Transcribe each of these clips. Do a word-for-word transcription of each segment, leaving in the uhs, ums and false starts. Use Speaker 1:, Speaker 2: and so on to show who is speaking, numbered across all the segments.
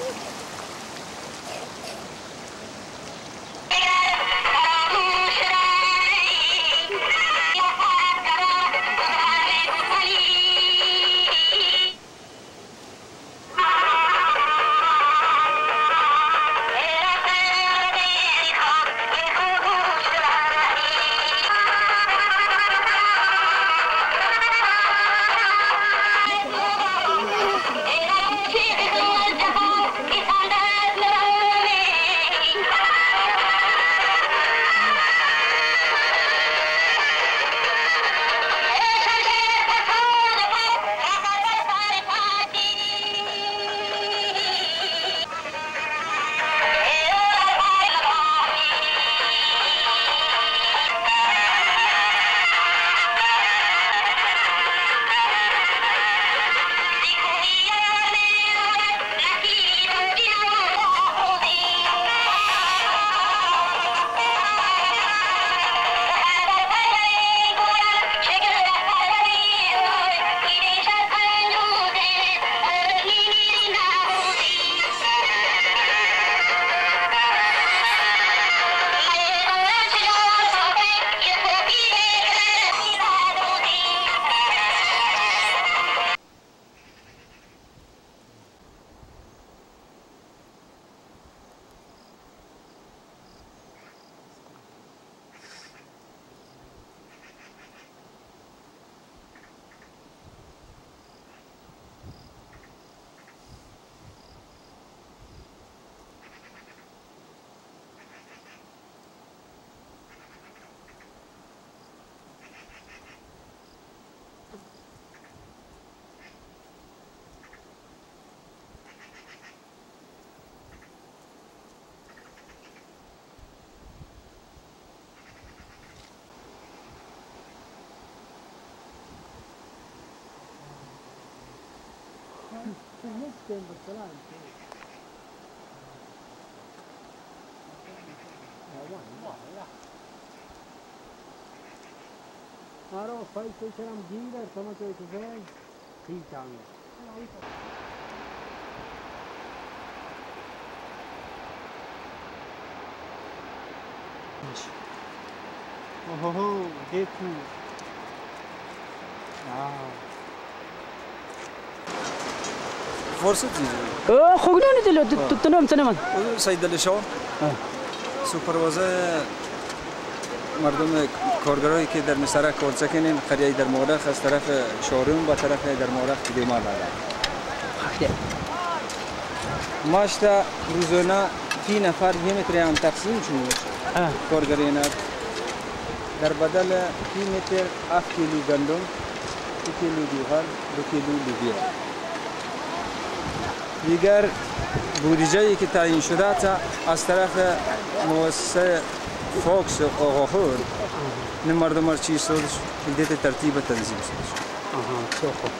Speaker 1: آره فایل کشم گیره تمام توی کفای خیلی تانگه اوه دیکھو
Speaker 2: فرصت دیدی؟
Speaker 1: اه خوگنی ندیل تو تنام تنام
Speaker 2: سعید دلشو سوپروایزر مردم کارگرایی که در مصرع کار می‌کنن قریه در مورخ از طرف شوروم با طرف در مورخ بیمار دارند.
Speaker 1: خیلی.
Speaker 2: ماشتا روزانه تی نفر یه متر هم تقسیم شد. کارگرینا در بدل تی متر هفت کیلو گندم، دو کیلو دیگر، دو کیلو لوبیا. دیگر بودجه‌ای که تعیین شده تا از طرف مؤسسه فوکس آقاهور نمردم چی سودش دیت ترتیب تنظیم شد.
Speaker 1: آها چه خوب.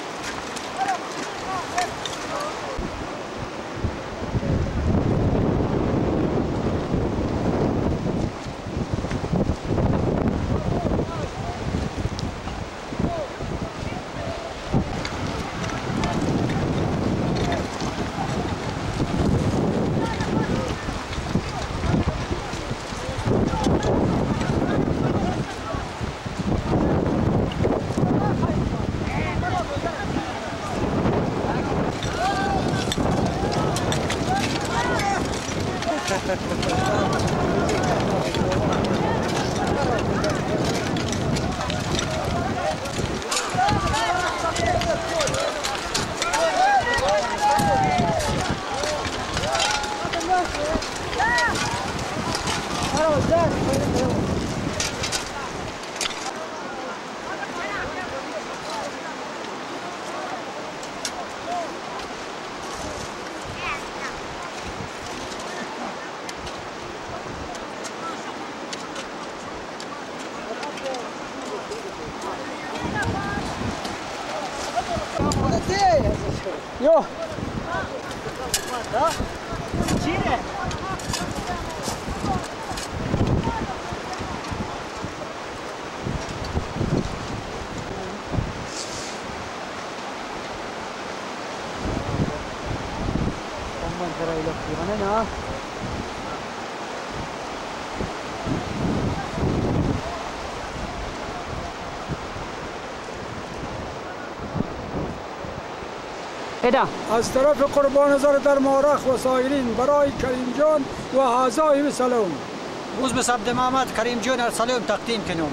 Speaker 1: Yo. Chile. ترى إلى فيغنا
Speaker 3: از طرف قربان نظر در مورخ و سایرین برای کریم جان و اعضای سلام
Speaker 4: روز به سبد محمد کریم جان سلام تقدیم کنم.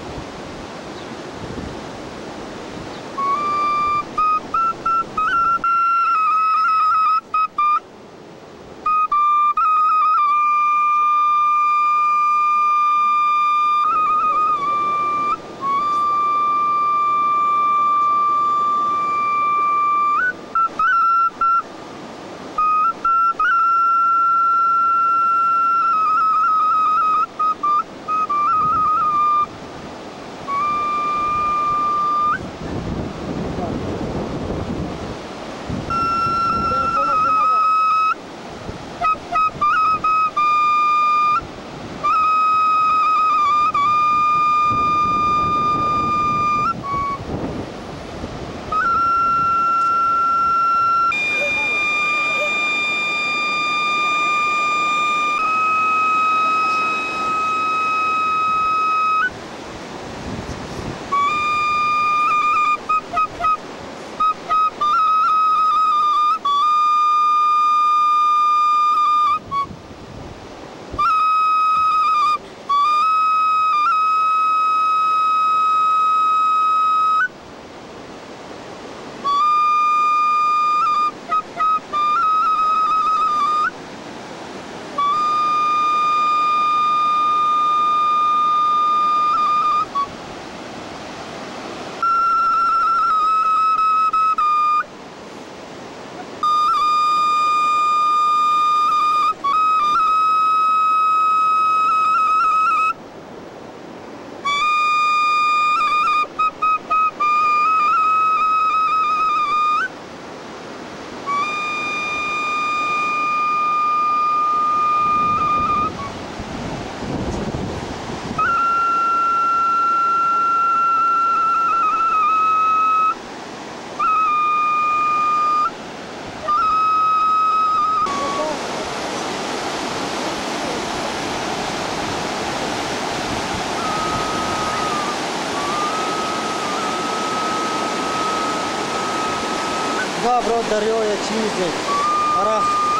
Speaker 4: برو دریای چیزی آره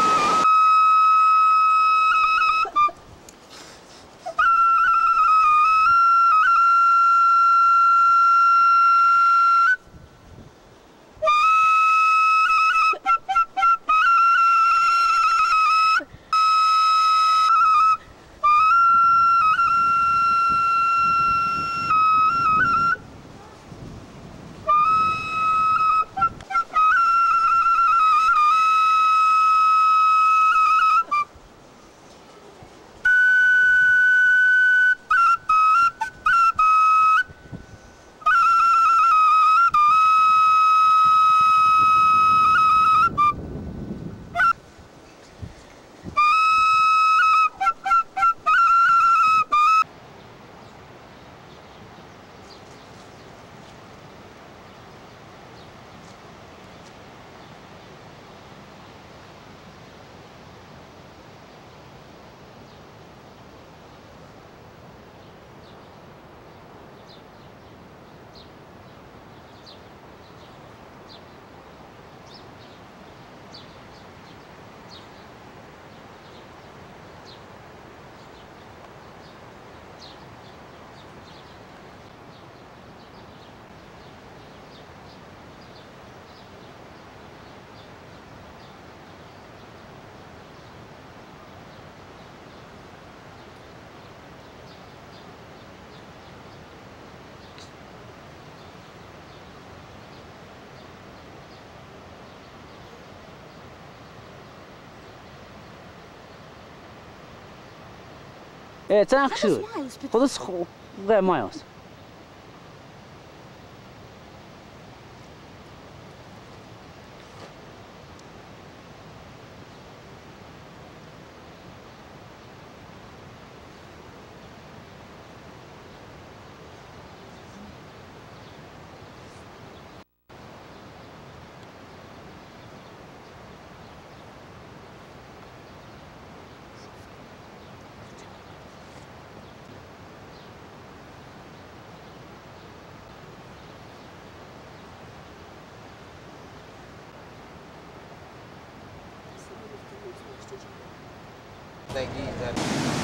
Speaker 5: ايه تناقشوا خذوا خو غير ما يوس
Speaker 2: خستگی در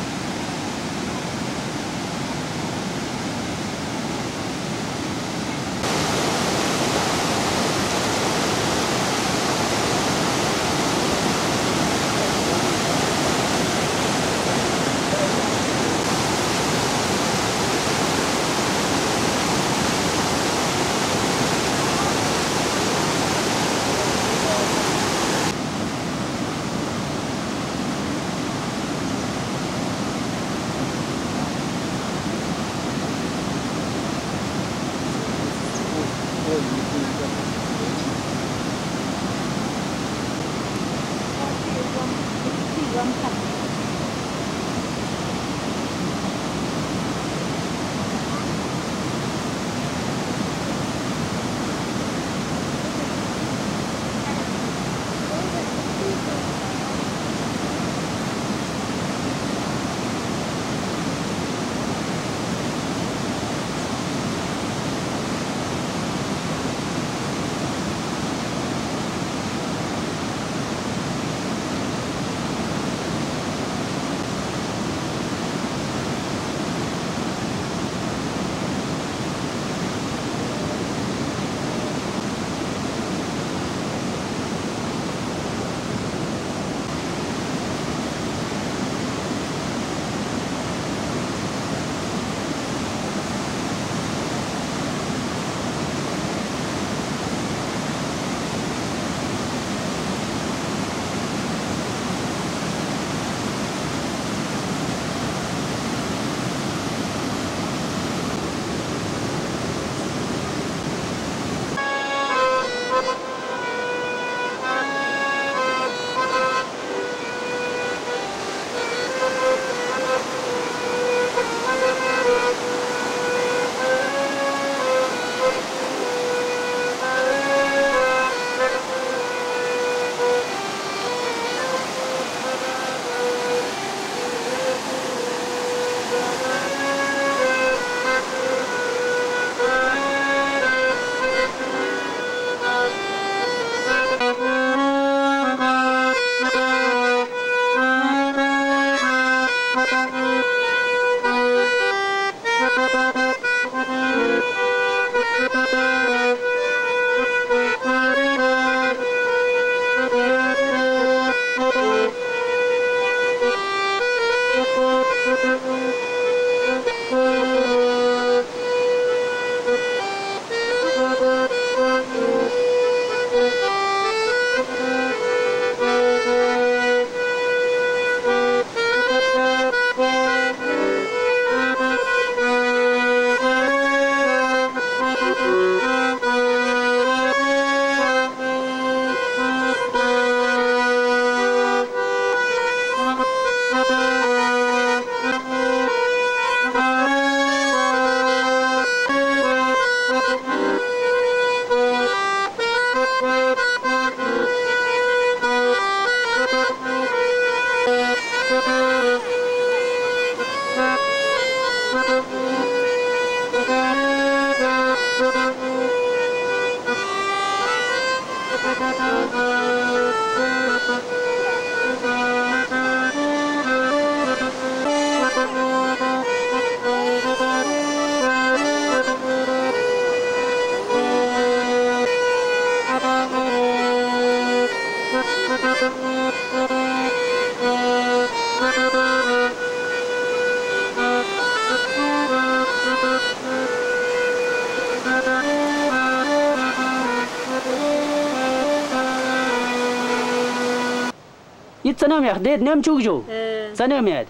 Speaker 5: سنام يا خديت نام شو جو سنام يا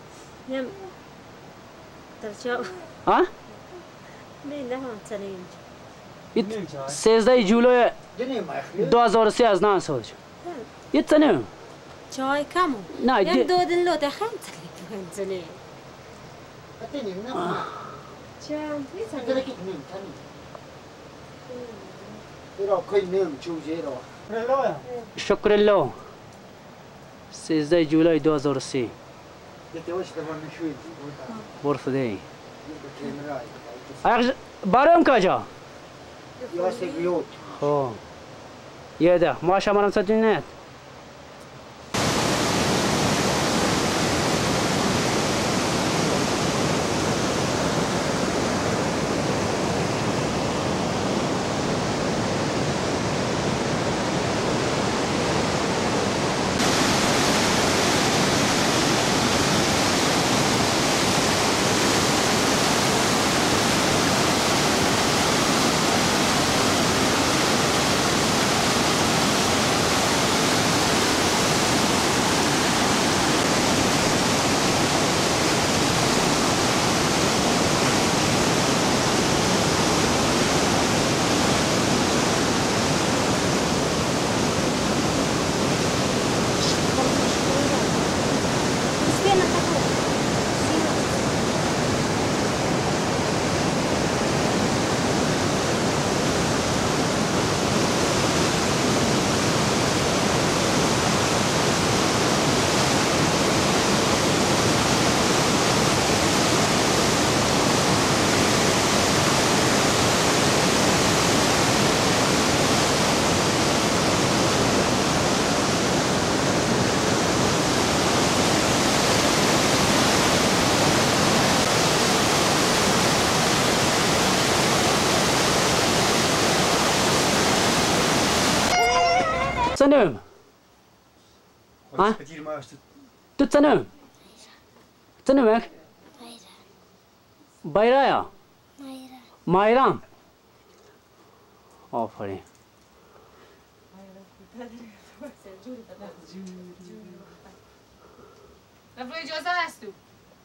Speaker 6: نام ترجع
Speaker 5: ها
Speaker 6: بين ده سنين
Speaker 5: سيزداي جولای دو هزار و سه از نان سال یه سنه
Speaker 6: چای کمو
Speaker 5: نه
Speaker 6: یم دو دن لو ده خم سنه
Speaker 5: شكر الله سيزداي جولاي دو هزار و سه غرفة دي أخ بارم كجا خو يا ده ما شامرم سجنات تنم ها تو تنم تنمك bayrağı Mayram آفرین
Speaker 7: رفو اجازه هست تو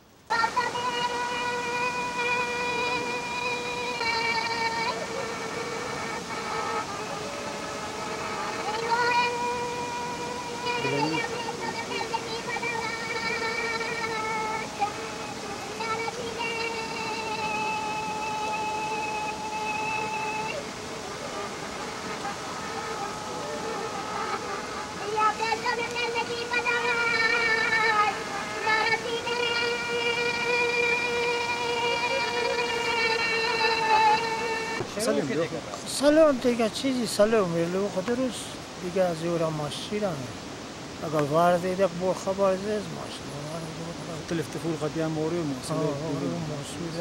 Speaker 1: سلام دیگه چیزی سلام میلو خودروس دیگه از یورا ماشیرم اگر وارد دیگه بو خبر زیز ماشین
Speaker 3: تلفتفون خديان موري وموصول
Speaker 1: موصول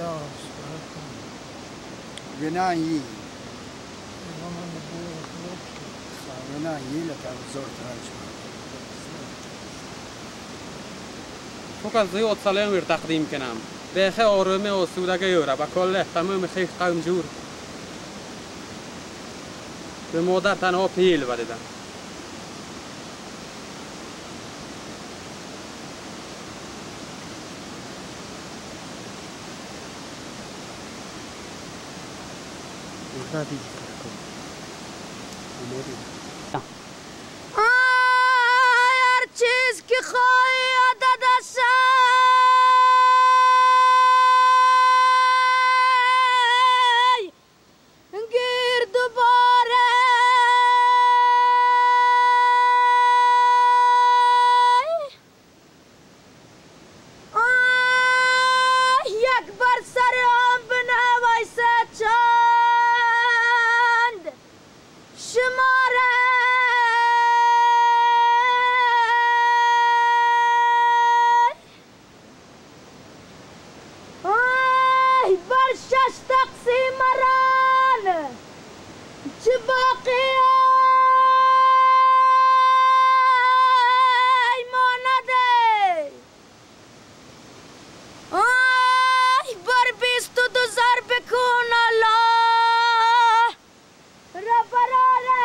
Speaker 3: بنايي بنايي لك زور تراجع
Speaker 8: فوق زیاد سلام ور تقدیم کنم به خیر آرامه و سودگی یوره با کل تمام خیلی قوم جور به مادر تنها پیل بدیدم
Speaker 9: هر چیز که خواهی داداشم گیر دوباره یک بار سر هم بنویسه چند شماره آی بر شش تقسیم ران چه باقی ای مانده آی بر بیست و دو ضرب کن الله را براره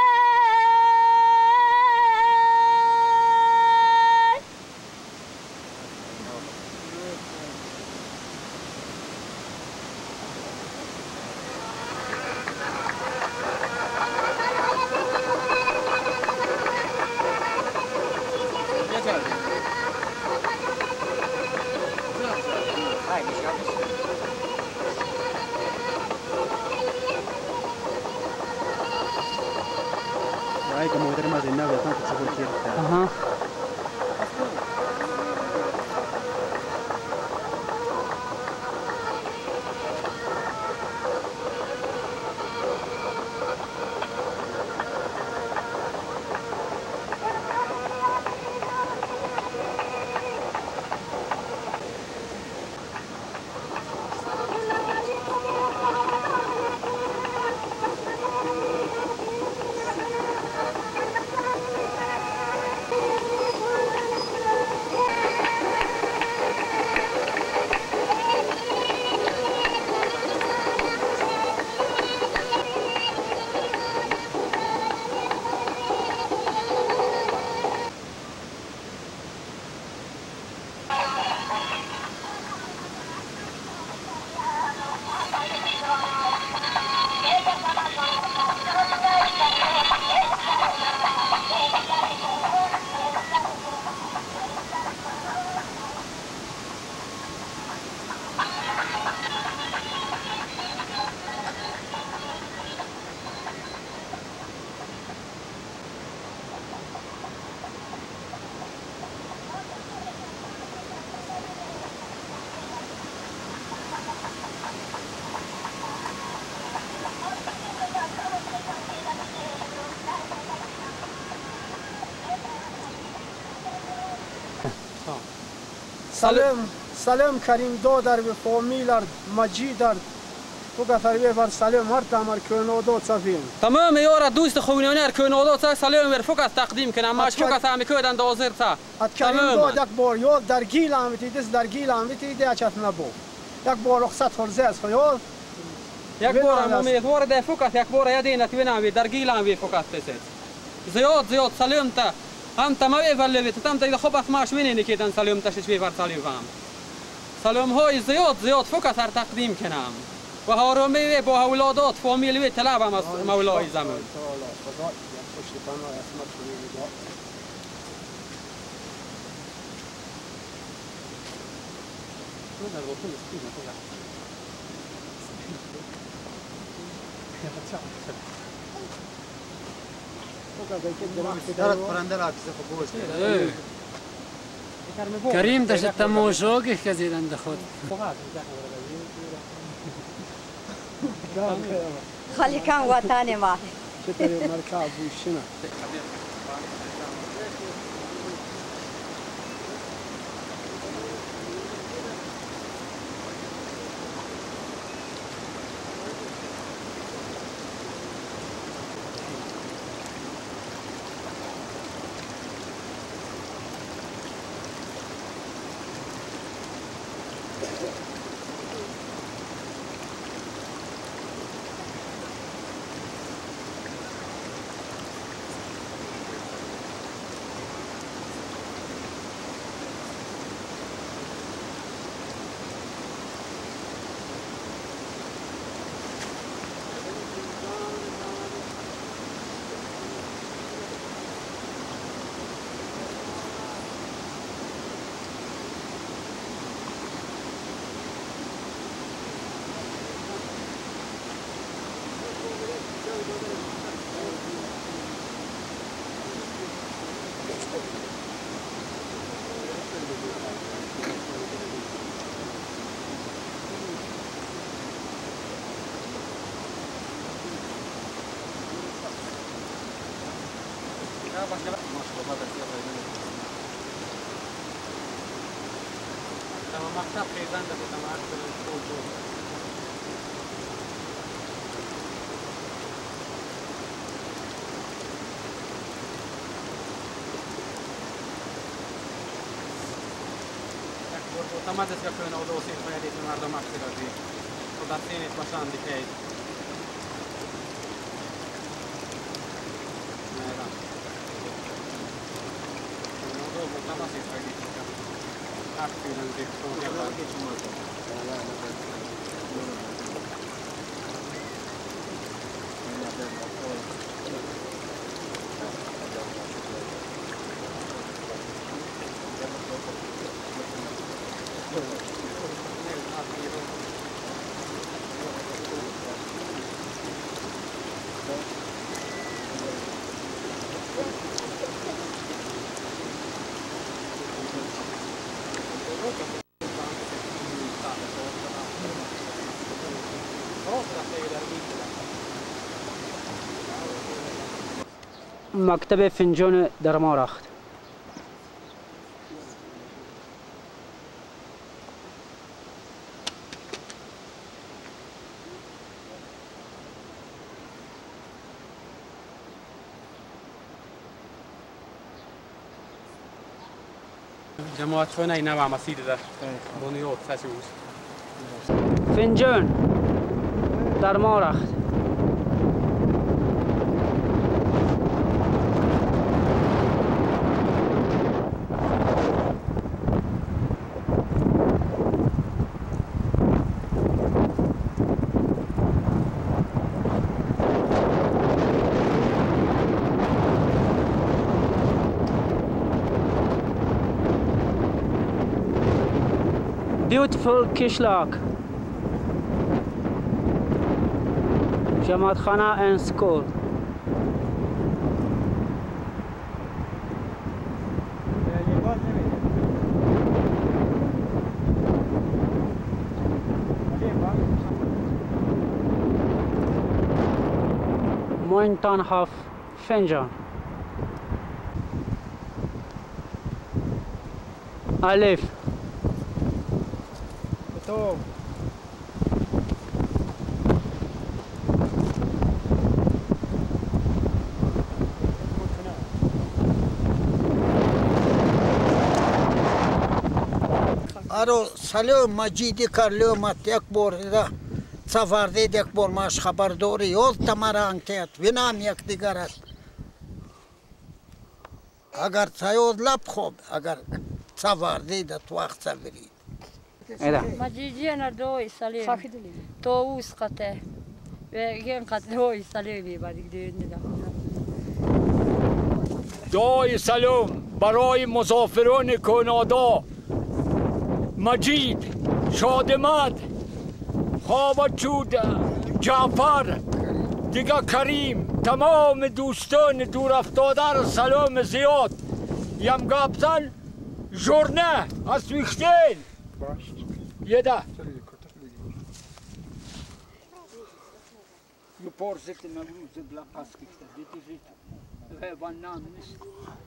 Speaker 3: هاي كمودر ما زينا بيتنا تسوي كير
Speaker 5: اها
Speaker 1: سلام سلام کریم دادر به فامیلر مجیدر
Speaker 3: فقط تربیه بر سلام هر تامر کنودو صفین
Speaker 8: تمام یارا دوست خوینانی ار کنودو تا سلام ور فقط تقدیم کنم ما فقط هم کودن دوزر تا
Speaker 3: تمام یک بار یول در گیل هم تیدس در گیل هم تیده اچت نبو یک بار رخصت فرزه است خیال
Speaker 8: یک بار هم یک بار ده فقط یک بار یادینت ویناوی در گیل هم فقط تست زیاد زیاد سلام تا هم تمام ولی تام تا خوب اسماش وینی که سلام تا شوی ور سلام سلام های زیاد زیاد فقط هر تقدیم کنم و هارومی با اولادات فامیلی طلبم از مولای زمان
Speaker 5: کریم داشت تماشاگی که زیرند خود
Speaker 10: خالی کن وطن ما
Speaker 3: چطوری مرکب بوشینه
Speaker 8: مكتب خيزان ده بتمام تمام دست يكون أو دوسي ما يدي من هذا مكتب ده ودارتين يتباشان دكاي الموضوع مكتب سيد
Speaker 5: مکتب فنجان در ما رخت
Speaker 8: جماعت شو نه نوع مسیر ده بنیاد سازوش
Speaker 5: فنجان در ما رخت Beautiful Kishlak, Jamaat Khana and School. Mointon Haf Fenjan. Alif.
Speaker 3: تو
Speaker 11: برای سلام مجیدی کرلومت یک بار را سفر دید یک بار ماش خبر داری یاد تمران کرد وینام یک دیگر است اگر سیاد لب خوب اگر سفر دید تو وقت سفرید
Speaker 10: مجیدی ندوی سلام تو اوس قطع و گین قطعوی سلامی باید دیدن
Speaker 12: دعای سلام برای مسافران کانادا مجید شادمت خوابچود جعفر دیگه کریم تمام دوستان دور افتاده را سلام زیاد یم گابزن جورنه از ویختین یه ده یه پرسیت نمروز بلا پس کشته دیدی ریت غیبان نام نیست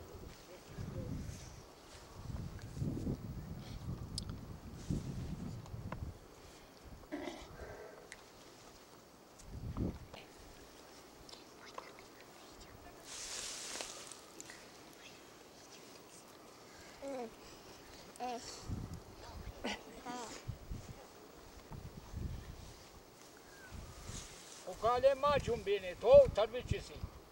Speaker 12: Kale ma jumbine to tabii çisi.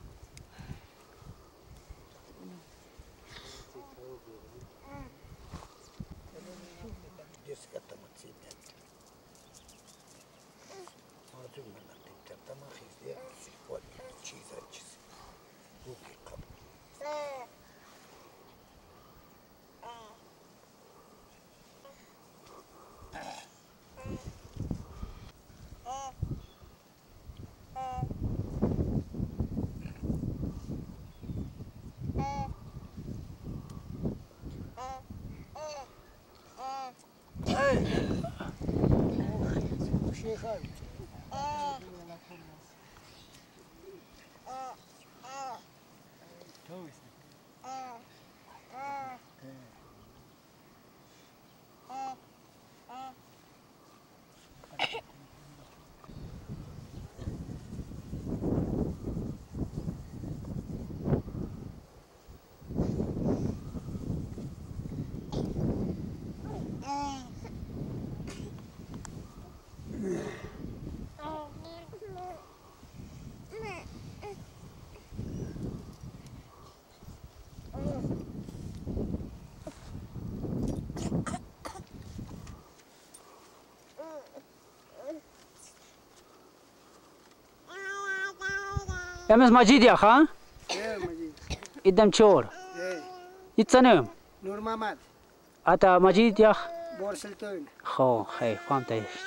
Speaker 5: Yalnız Macid ya ha?
Speaker 3: Evet Macid.
Speaker 5: İdem çor.
Speaker 3: Evet.
Speaker 5: İtsanım.
Speaker 3: Nur Mahmad.
Speaker 5: Ata Macid ya.
Speaker 3: Borseltoyn.
Speaker 5: Ho, hey, fahmte işte.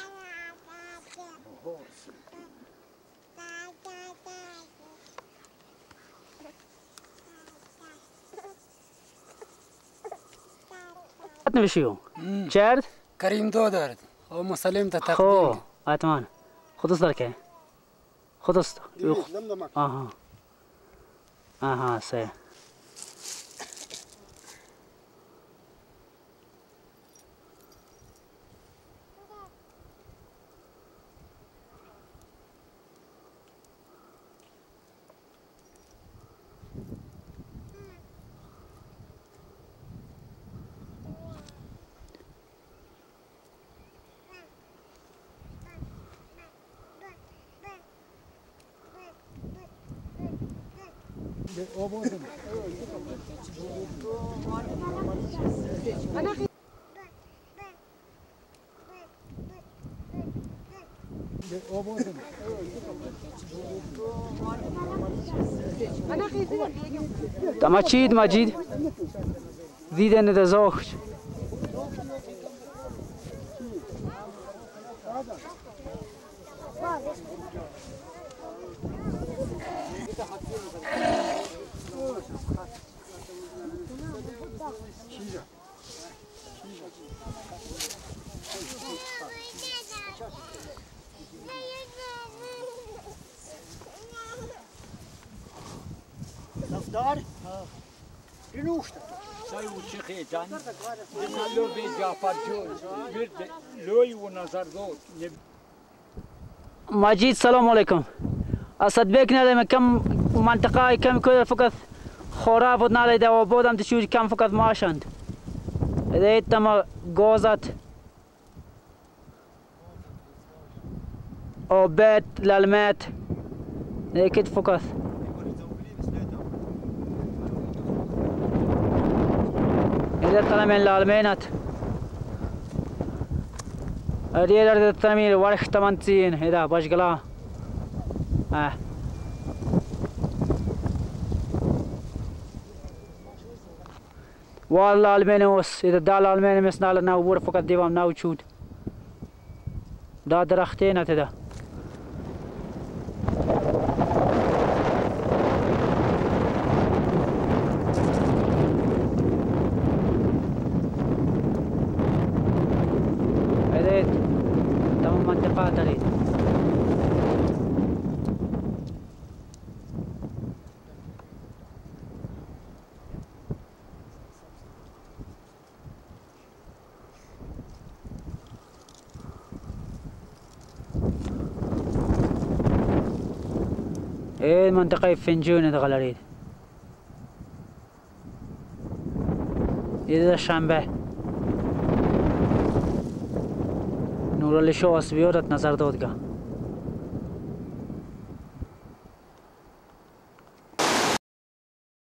Speaker 5: Ne bir şey yok. Çerd?
Speaker 13: Karim Dodar. O Musallim ta takdim.
Speaker 5: Ho, atman. Kudus darke. Kudus. Yok. Aha. Aha, se. Macid, Macid. Videne da zocht.
Speaker 1: Lafdar? Rinuşta.
Speaker 12: Say uçı xeycan. Dinallo be Jafar jo. Bir loy u nazar do.
Speaker 5: Macid, selamun aleyküm. أصدقك نادم كم منطقة كم كذا فقط خرافة نادم ده وبودم تشوف كم فقط ماشند. إذا تما جوزات او بيت للمات اكيد فقط اذا طلع من الالمينات ادي ادي التنميل ورخ تمنتين اذا بشغلا اه والله الالمينوس اذا دال الالمينوس نال ناو بور فقط ديوام ناو تشود دا درختين هذا هذا تمام منطقة تريد ايه منطقة فنجون تغلريد إذا الشنبه نور اللي شو أسبيورت نظر دودگاه